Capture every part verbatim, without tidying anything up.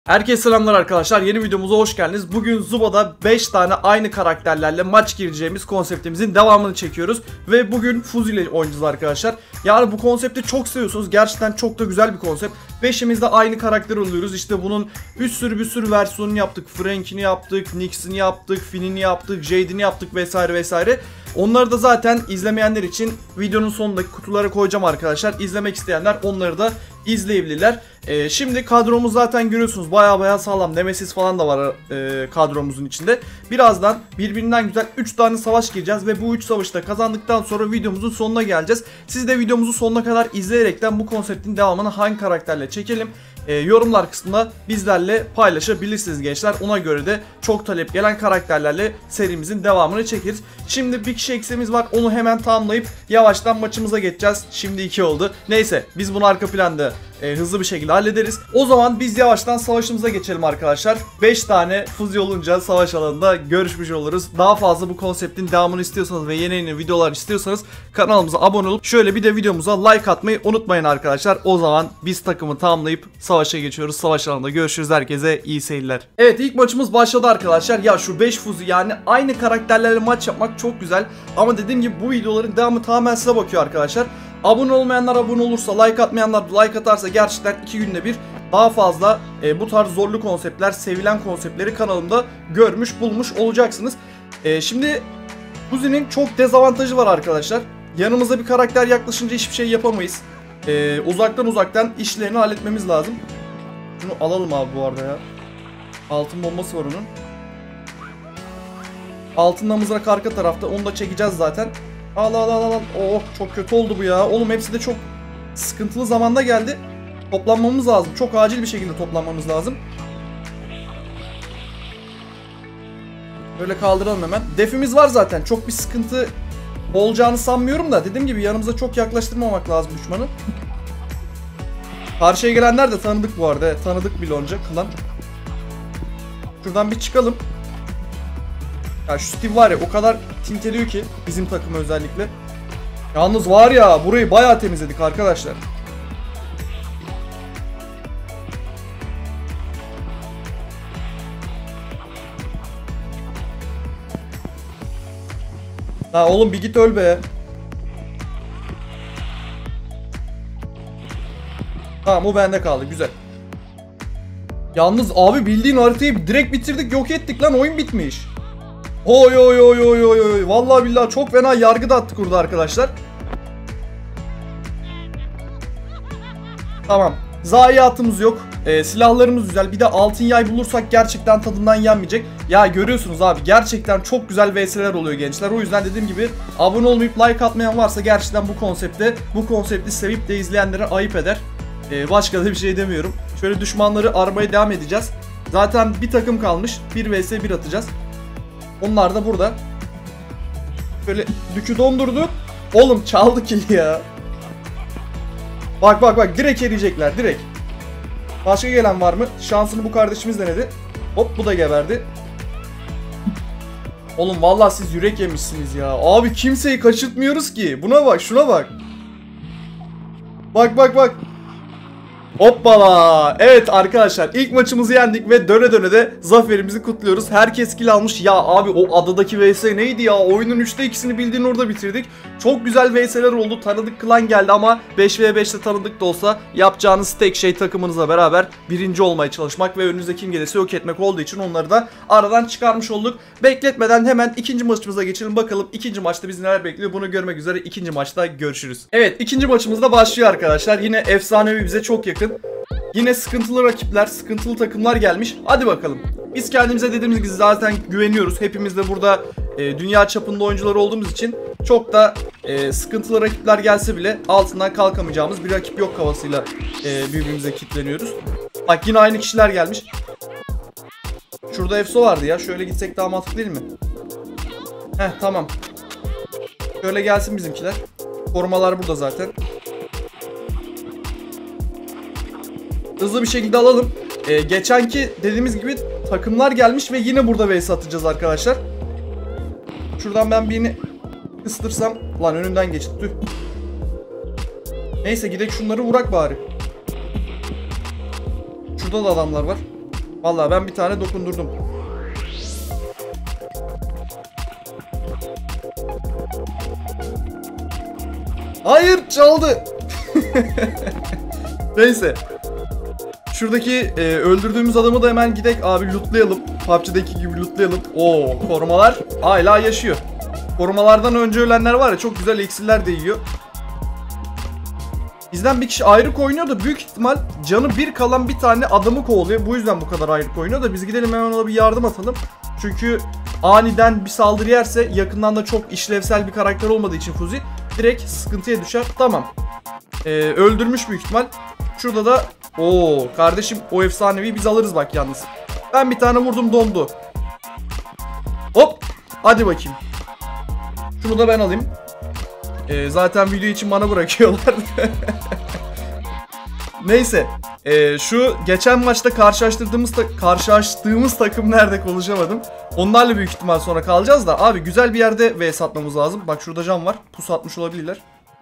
Herkese selamlar arkadaşlar, yeni videomuza hoş geldiniz. Bugün Zuba'da beş tane aynı karakterlerle maç gireceğimiz konseptimizin devamını çekiyoruz. Ve bugün Fuzi ile oynayacağız arkadaşlar. Yani bu konsepti çok seviyorsunuz, gerçekten çok da güzel bir konsept. Beşimiz de aynı karakter oluyoruz. İşte bunun bir sürü bir sürü versiyonunu yaptık. Frank'ini yaptık, Nyx'ini yaptık, Finn'ini yaptık, Jade'ini yaptık vesaire vesaire. Onları da zaten izlemeyenler için videonun sonundaki kutulara koyacağım arkadaşlar. İzlemek isteyenler onları da izleyebilirler. Ee, şimdi kadromuz zaten görüyorsunuz, baya baya sağlam. Nemesis falan da var e, kadromuzun içinde. Birazdan birbirinden güzel üç tane savaş gireceğiz ve bu üç savaşta kazandıktan sonra videomuzun sonuna geleceğiz. Siz de videomuzu sonuna kadar izleyerekten bu konseptin devamını hangi karakterle çekelim E, yorumlar kısmında bizlerle paylaşabilirsiniz gençler. Ona göre de çok talep gelen karakterlerle serimizin devamını çekeriz. Şimdi bir kişi eksiğimiz var, onu hemen tamamlayıp yavaştan maçımıza geçeceğiz. Şimdi iki oldu. Neyse, biz bunu arka planda e, hızlı bir şekilde hallederiz. O zaman biz yavaştan savaşımıza geçelim arkadaşlar. beş tane Fuzi olunca savaş alanında görüşmüş oluruz. Daha fazla bu konseptin devamını istiyorsanız ve yeni yeni videolar istiyorsanız kanalımıza abone olup şöyle bir de videomuza like atmayı unutmayın arkadaşlar. O zaman biz takımı tamamlayıp savaşa geçiyoruz. Savaş alanında görüşürüz. Herkese iyi seyirler. Evet, ilk maçımız başladı arkadaşlar. Ya şu beş Fuzi, yani aynı karakterlerle maç yapmak çok güzel. Ama dediğim gibi bu videoların devamı tamamen size bakıyor arkadaşlar. Abone olmayanlar abone olursa, like atmayanlar like atarsa gerçekten iki günde bir daha fazla e, bu tarz zorlu konseptler, sevilen konseptleri kanalımda görmüş bulmuş olacaksınız. E, şimdi Fuzi'nin çok dezavantajı var arkadaşlar. Yanımıza bir karakter yaklaşınca hiçbir şey yapamayız. E, uzaktan uzaktan işlerini halletmemiz lazım. Şunu alalım abi bu arada ya. Altın bombası var onun. Altın mızrak arka tarafta, onu da çekeceğiz zaten. Al al al al. Oh, çok kötü oldu bu ya. Oğlum hepsi de çok sıkıntılı zamanda geldi. Toplanmamız lazım. Çok acil bir şekilde toplanmamız lazım. Böyle kaldıralım hemen. Defimiz var zaten. Çok bir sıkıntı olacağını sanmıyorum da. Dediğim gibi yanımıza çok yaklaştırmamak lazım düşmanı. Karşıya gelenler de tanıdık bu arada. Tanıdık bile olacak klan. Şuradan bir çıkalım. Ya şu Steve var ya, o kadar tilt ediyor ki bizim takım özellikle. Yalnız var ya, burayı bayağı temizledik arkadaşlar. Ha oğlum bir git öl be. Tamam, o bende kaldı, güzel. Yalnız abi bildiğin haritayı direkt bitirdik, yok ettik lan, oyun bitmiş. Oy oy oy oy oy oy. Vallahi billahi çok fena yargı da attık burada arkadaşlar. Tamam. Zayiatımız yok. Ee, silahlarımız güzel. Bir de altın yay bulursak gerçekten tadından yenmeyecek. Ya görüyorsunuz abi, gerçekten çok güzel V S'ler oluyor gençler. O yüzden dediğim gibi abone olmayıp like atmayan varsa gerçekten bu konsepte, bu konsepti sevip de izleyenlere ayıp eder. Ee, başka da bir şey demiyorum. Şöyle düşmanları aramaya devam edeceğiz. Zaten bir takım kalmış. bir V S bir atacağız. Onlar da burada. Böyle dükü dondurdu. Oğlum çaldı kill ya. Bak bak bak, direkt eriyecekler direkt. Başka gelen var mı? Şansını bu kardeşimiz denedi. Hop, bu da geberdi. Oğlum vallahi siz yürek yemişsiniz ya. Abi kimseyi kaçırtmıyoruz ki. Buna bak, şuna bak. Bak bak bak. Hoppala. Evet arkadaşlar, ilk maçımızı yendik ve döne döne de zaferimizi kutluyoruz. Herkes kill almış. Ya abi o adadaki V S neydi ya? Oyunun üçte ikisini bildiğin orada bitirdik. Çok güzel V S'ler oldu. Tanıdık klan geldi ama beş ve beşte tanıdık da olsa yapacağınız tek şey takımınızla beraber birinci olmaya çalışmak ve önünüze kim gelirse yok etmek olduğu için onları da aradan çıkarmış olduk. Bekletmeden hemen ikinci maçımıza geçelim. Bakalım ikinci maçta bizi neler bekliyor, bunu görmek üzere ikinci maçta görüşürüz. Evet, ikinci maçımızda başlıyor arkadaşlar. Yine efsanevi, bize çok yakın. Yine sıkıntılı rakipler, sıkıntılı takımlar gelmiş. Hadi bakalım. Biz kendimize dediğimiz gibi zaten güveniyoruz. Hepimiz de burada e, dünya çapında oyuncular olduğumuz için çok da e, sıkıntılı rakipler gelse bile altından kalkamayacağımız bir rakip yok havasıyla e, birbirimize kilitleniyoruz. Bak yine aynı kişiler gelmiş. Şurada Efso vardı ya. Şöyle gitsek daha mantıklı değil mi? Heh, tamam. Şöyle gelsin bizimkiler. Korumalar burada zaten. Hızlı bir şekilde alalım. Ee, geçenki dediğimiz gibi takımlar gelmiş ve yine burada V S atacağız arkadaşlar. Şuradan ben birini kıstırsam. Lan önünden geçti. Tüh. Neyse, gidelim şunları vurak bari. Şurada da adamlar var. Vallahi ben bir tane dokundurdum. Hayır, çaldı. Neyse. Şuradaki e, öldürdüğümüz adamı da hemen gidek abi lootlayalım. P U B G'deki gibi lootlayalım. Oo, korumalar hala yaşıyor. Korumalardan önce ölenler var ya, çok güzel iksirler de yiyor. Bizden bir kişi ayrık oynuyor da büyük ihtimal canı bir kalan bir tane adamı kovalıyor. Bu yüzden bu kadar ayrık oynuyor da biz gidelim hemen ona bir yardım atalım. Çünkü aniden bir saldırı yerse, yakından da çok işlevsel bir karakter olmadığı için Fuzi direkt sıkıntıya düşer. Tamam. Ee, öldürmüş büyük ihtimal. Şurada da ooo kardeşim, o efsanevi biz alırız bak yalnız. Ben bir tane vurdum, dondu. Hop. Hadi bakayım. Şunu da ben alayım. Ee, zaten video için bana bırakıyorlar. Neyse. Ee, şu geçen maçta karşılaştırdığımız ta karşılaştığımız takım nerede, konuşamadım. Onlarla büyük ihtimal sonra kalacağız da. Abi güzel bir yerde vs atmamız lazım. Bak şurada can var. Pusu atmış olabilirler.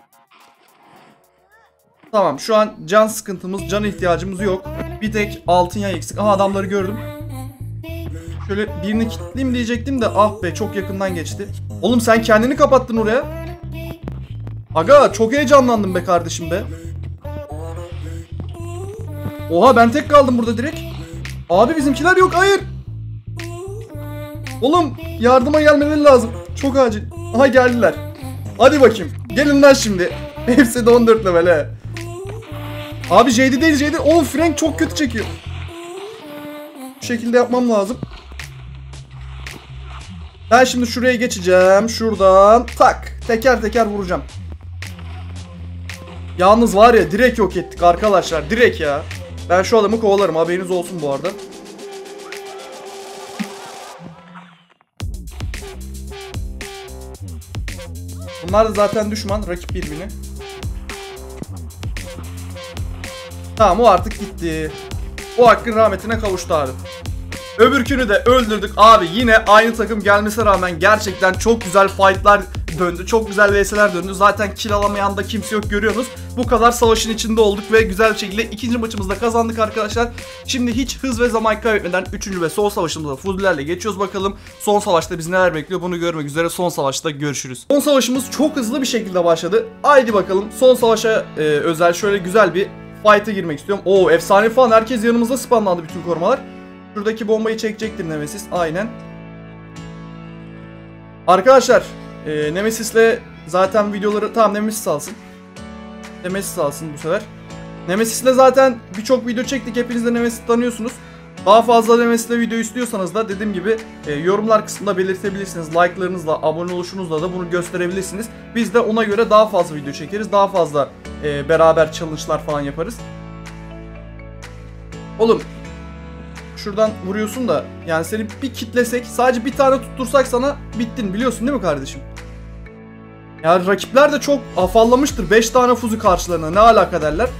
Tamam, şu an can sıkıntımız, can ihtiyacımız yok. Bir tek altın yay eksik. Aha, adamları gördüm. Şöyle birini kilitleyeyim diyecektim de ah be, çok yakından geçti. Oğlum sen kendini kapattın oraya. Aga çok heyecanlandım be kardeşim be. Oha, ben tek kaldım burada direkt. Abi bizimkiler yok, hayır. Oğlum yardıma gelmeleri lazım. Çok acil. Aha geldiler. Hadi bakayım. Gelin lan şimdi. Hepsi de on dört level he. Abi J D değil J D. Oğlum Frank çok kötü çekiyor. Bu şekilde yapmam lazım. Ben şimdi şuraya geçeceğim. Şuradan tak. Teker teker vuracağım. Yalnız var ya, direkt yok ettik arkadaşlar. Direkt ya. Ben şu adamı kovalarım, haberiniz olsun bu arada. Bunlar da zaten düşman, rakip birbirine. Tamam, o artık gitti. O hakkın rahmetine kavuştu abi. Öbürkünü de öldürdük abi. Yine aynı takım gelmesine rağmen gerçekten çok güzel fightlar döndü. Çok güzel vs'ler döndü. Zaten kill alamayan da kimse yok, görüyorsunuz. Bu kadar savaşın içinde olduk ve güzel bir şekilde ikinci maçımızda kazandık arkadaşlar. Şimdi hiç hız ve zaman kaybetmeden üçüncü ve son savaşımıza Fuzilerle geçiyoruz bakalım. Son savaşta bizi neler bekliyor, bunu görmek üzere son savaşta görüşürüz. Son savaşımız çok hızlı bir şekilde başladı. Haydi bakalım, son savaşa e, özel şöyle güzel bir fight'a girmek istiyorum. Oo, efsane falan, herkes yanımızda spamlandı, bütün korumalar. Şuradaki bombayı çekecektir Nemesis. Aynen. Arkadaşlar e, Nemesis'le zaten videoları... Tamam, Nemesis alsın. Nemesis alsın bu sefer. Nemesis'le zaten birçok video çektik. Hepiniz de Nemesis tanıyorsunuz. Daha fazla Nemesis'le video istiyorsanız da dediğim gibi e, yorumlar kısmında belirtebilirsiniz. Like'larınızla, abone oluşunuzla da bunu gösterebilirsiniz. Biz de ona göre daha fazla video çekeriz. Daha fazla e, beraber challenge'lar falan yaparız. Oğlum şuradan vuruyorsun da yani seni bir kitlesek, sadece bir tane tuttursak sana bittin, biliyorsun değil mi kardeşim? Yani rakipler de çok afallamıştır. beş tane Fuzi karşılarına ne alaka derler.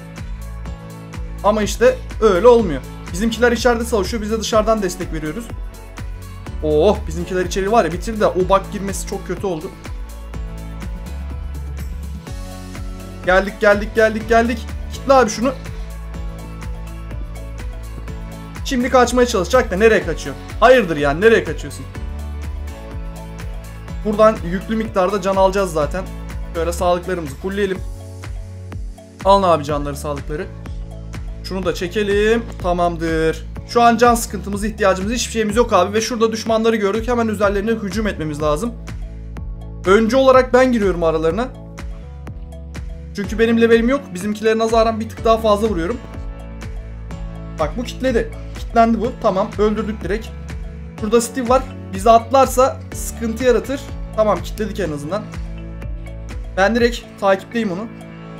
Ama işte öyle olmuyor. Bizimkiler içeride savaşıyor, biz de dışarıdan destek veriyoruz. Oh, bizimkiler içeri var ya bitirdi de o bak girmesi çok kötü oldu. Geldik geldik geldik geldik. Kitle abi şunu. Şimdi kaçmaya çalışacak da nereye kaçıyor? Hayırdır yani, nereye kaçıyorsun? Buradan yüklü miktarda can alacağız zaten. Şöyle sağlıklarımızı fullleyelim. Alın abi canları, sağlıkları. Şunu da çekelim. Tamamdır. Şu an can sıkıntımız, ihtiyacımız, hiçbir şeyimiz yok abi. Ve şurada düşmanları gördük. Hemen üzerlerine hücum etmemiz lazım. Önce olarak ben giriyorum aralarına. Çünkü benim levelim yok. Bizimkilerin nazaran bir tık daha fazla vuruyorum. Bak bu kitledi. Kitlendi bu. Tamam, öldürdük direkt. Burada Steve var. Bizi atlarsa sıkıntı yaratır. Tamam, kitledik en azından. Ben direkt takipteyim onu.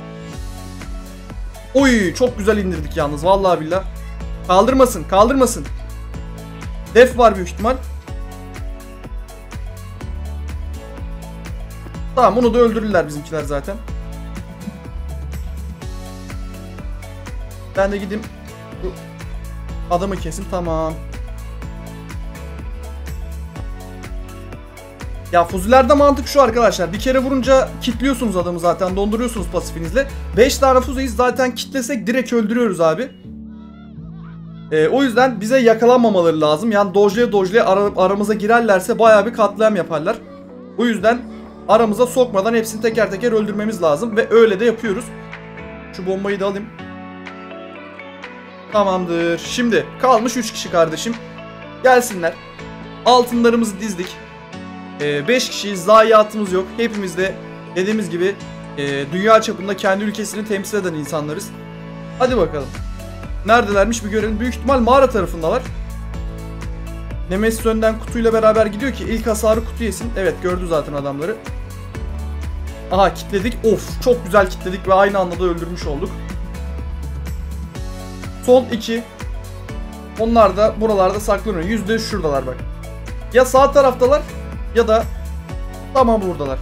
Oy, çok güzel indirdik yalnız. Vallahi billah. Kaldırmasın, kaldırmasın. Def var büyük ihtimal. Tamam, onu da öldürürler bizimkiler zaten. Ben de gideyim. Bu adamı kesin, tamam. Ya Fuzilerde mantık şu arkadaşlar. Bir kere vurunca kitliyorsunuz adamı zaten. Donduruyorsunuz pasifinizle. beş tane Fuzi'yi zaten kitlesek direkt öldürüyoruz abi. Ee, o yüzden bize yakalanmamaları lazım. Yani dojlaya dojlaya ara, aramıza girerlerse bayağı bir katliam yaparlar. O yüzden aramıza sokmadan hepsini teker teker öldürmemiz lazım. Ve öyle de yapıyoruz. Şu bombayı da alayım. Tamamdır. Şimdi kalmış üç kişi kardeşim. Gelsinler. Altınlarımızı dizdik. beş ee, kişiyiz. Zayiatımız yok. Hepimiz de dediğimiz gibi e, dünya çapında kendi ülkesini temsil eden insanlarız. Hadi bakalım. Neredelermiş bir görelim. Büyük ihtimal mağara tarafındalar. Nemesis önden kutuyla beraber gidiyor ki ilk hasarı kutu yesin. Evet, gördü zaten adamları. Aha, kilitledik. Of, çok güzel kilitledik ve aynı anda da öldürmüş olduk. Son iki. Onlar da buralarda saklanıyor. Yüzde yüz şuradalar bak. Ya sağ taraftalar ya da tamam buradalar.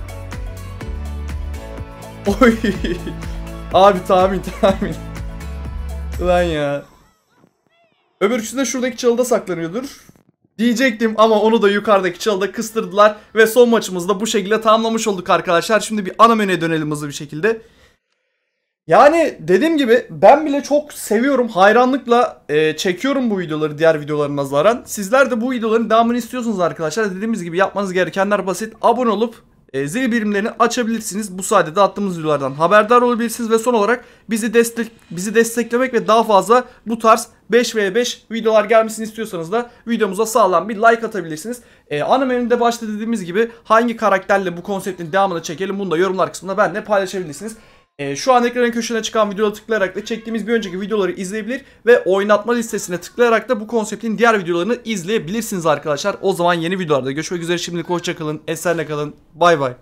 Oy. Abi tahmin tahmin. Ulan ya. Öbür üçü de şuradaki çalıda saklanıyordur diyecektim ama onu da yukarıdaki çalıda kıstırdılar. Ve son maçımızı da bu şekilde tamamlamış olduk arkadaşlar. Şimdi bir ana menüye dönelim hızlı bir şekilde. Yani dediğim gibi ben bile çok seviyorum. Hayranlıkla e, çekiyorum bu videoları diğer videolarına nazaran. Sizler de bu videoların devamını istiyorsunuz arkadaşlar. Dediğimiz gibi yapmanız gerekenler basit. Abone olup e, zil birimlerini açabilirsiniz. Bu sayede de attığımız videolardan haberdar olabilirsiniz. Ve son olarak bizi destek bizi desteklemek ve daha fazla bu tarz beş ve beş videolar gelmesini istiyorsanız da videomuza sağlam bir like atabilirsiniz. Ee, ana menüde başta dediğimiz gibi hangi karakterle bu konseptin devamını çekelim bunu da yorumlar kısmında benimle paylaşabilirsiniz. Ee, şu an ekranın köşesine çıkan videoya tıklayarak da çektiğimiz bir önceki videoları izleyebilir ve oynatma listesine tıklayarak da bu konseptin diğer videolarını izleyebilirsiniz arkadaşlar. O zaman yeni videolarda görüşmek üzere, şimdilik hoşça kalın, esenle kalın, bay bay.